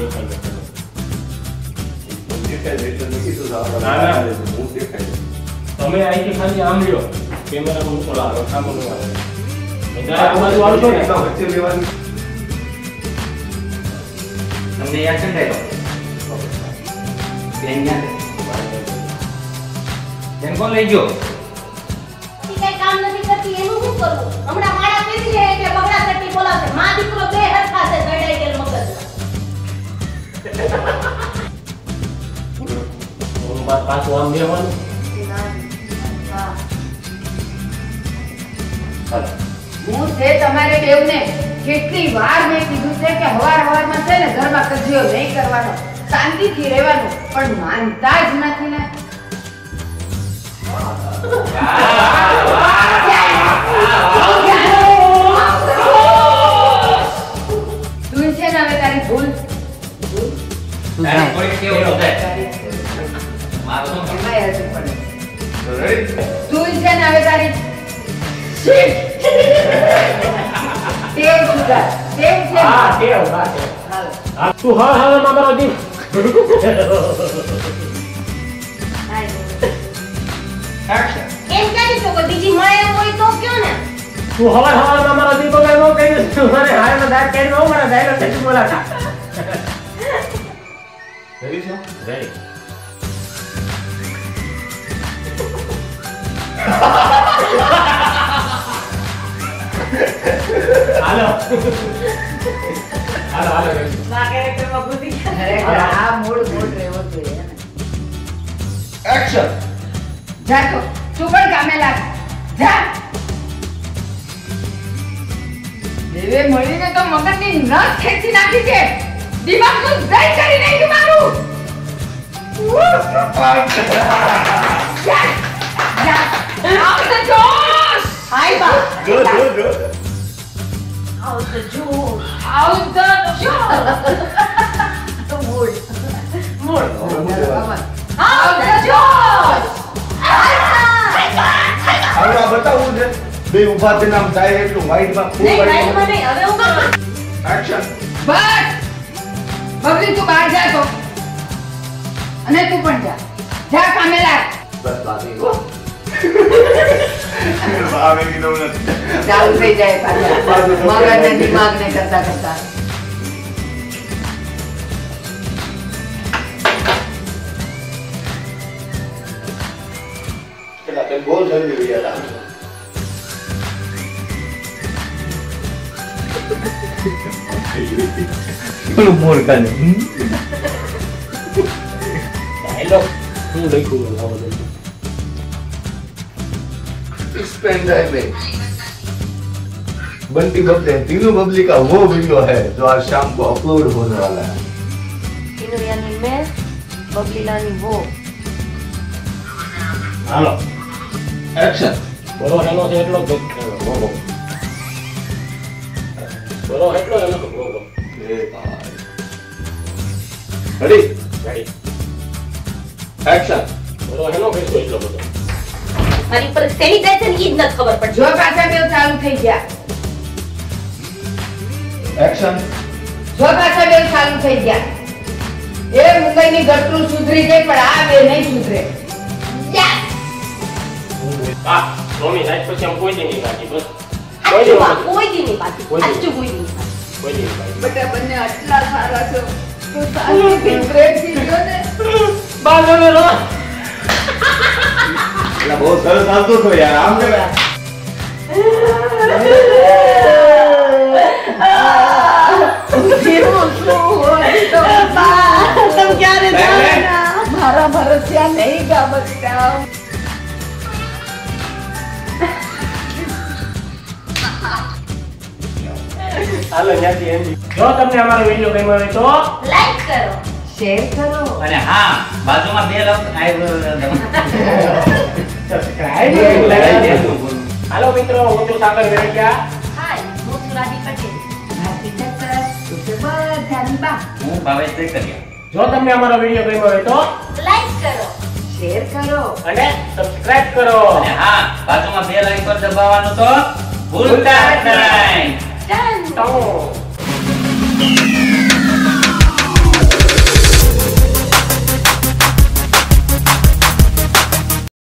તમે અહીંથી ખાલી આમ લ્યો કેમેરા નું ઓલા સામે નું આવે આ બાજુ આવશો ને તો વચ્ચે લેવાની તમને એક્શન થાય તો બેન યાદ કોણ લઈ ગયો કઈ કામ નથી કરતી એનું શું કરું હમણાં માળા પીધી છે એટલે બગડા ચટ્ટી બોલાવશે માં દીકરો બે હરખા છે ગડાઈ ગયેલ મગજ પાછું આમ બેવાનું હું છે તમારે બેવને કેટલી વાર મેં કીધું છે કે હવારમાં છે ને ઘરમાં કજિયો નહીં કરવાનો શાંતિથી રહેવાનું પણ માનતા જ નથી ને તું છે ને હવે તારી ભૂલ કોઈ કેવું થાય મારો તો કમાય હશે પણ તું છે ને હવે તારી ટેવ સુધાર ટેવ છે હા ટેવ તું હા મારો દી એક્શન એમ કરી શકો બીજી મળે હોય તો કયો ને તું હવાર મારો દી બોલે નો કહી દે તું મને હારે દાંત કાઢી નો મારા ડાયલોગ નથી બોલાતા રેડી છો રેડી હાલો ના કેરેક્ટર માં ભૂલી ગયા આ મૂડ રહેવો જોઈએ એક્શન જા તો તું પણ કામે લાગ જા દેવે મળીને તો મગજની નસ ખેંચી નાખી છે દિમાગનું દહીં કરી નાખ્યું મારું આઉટ ધ જોશ હાય બા જો આઉટ ધ જોશ આઉટ ધ જોશ મૂડ આઉટ ધ જોશ હવે આ બતાવું છે બે ઉભા થઈને આમ જાય એટલું વાઈડ માં ફૂલ નહીં નહીં હવે હું કામ એક્શન બસ બબલી તું બહાર જા તો અને તું પણ જા કામે લાગ બસ બાકી ગો આવે કે નવ નથી ચાલુ થઈ જાય પાછા મગજને દિમાગને કરતા કરતા કેટલા તે બોલ જલ્દી રહ્યા પેલું મોર કાને ડાયલોગ હું લખ્યું લાવો દે इस पेन ड्राइव में बंटी बबली तीनों बबली का वो वीडियो है जो आज शाम को अपलोड होने वाला है तीनों यानी मैं बबली लानी वो હાલો एक्शन બોલો હેલો છે એટલો બોલો બોલો એટલો હેલો બોલો रेडी રેડી एक्शन બોલો હેલો કઈસો એટલો બધો મારી પર સેનિટાઈઝર ઈ જ નથી ખબર પડતી જો પાછા બેવ ચાલુ થઈ ગયા एक्शन જો પાછા બેવ ચાલુ થઈ ગયા એ મુંબઈની ગટરું સુધરી જાય પણ આ બે નહીં સુધરે હા સ્વામી સાહેબ પછી આમ કોઈ દી નહીં કાઢી બસ કોઈ દી નહીં પાછી સાચું કોઈ દી નહીં કોઈ દી નહીં બેટા બંને આટલા સારા છો તો સાચી બ્રેક થી ગયો ને બાલો રો એટલે બહુ સરસ આવતો તો યાર આમ કે तुम क्या रे मारा भरोसा नहीं का बच्चा હાલો ત્યાંથી એન્ડી જો તમને અમારો વિડિયો ગમ્યો હોય તો લાઈક કરો शेयर करो અને હા બાજુમાં બે લખ સબસ્ક્રાઇબ હાલો મિત્રો હું છું સાગર વેરડિયા હાય હું સુરાજી પટેલ भारती चक्कर तुझे बधानी बा હું ભાવેશ કરીએ જો તમને અમારો વિડિયો ગમ્યો હોય તો લાઈક કરો शेयर करो અને સબસ્ક્રાઇબ કરો અને હા બાજુમાં બે લાઈન પર દબાવવાનું તો ભૂલતા નહીં ડન તો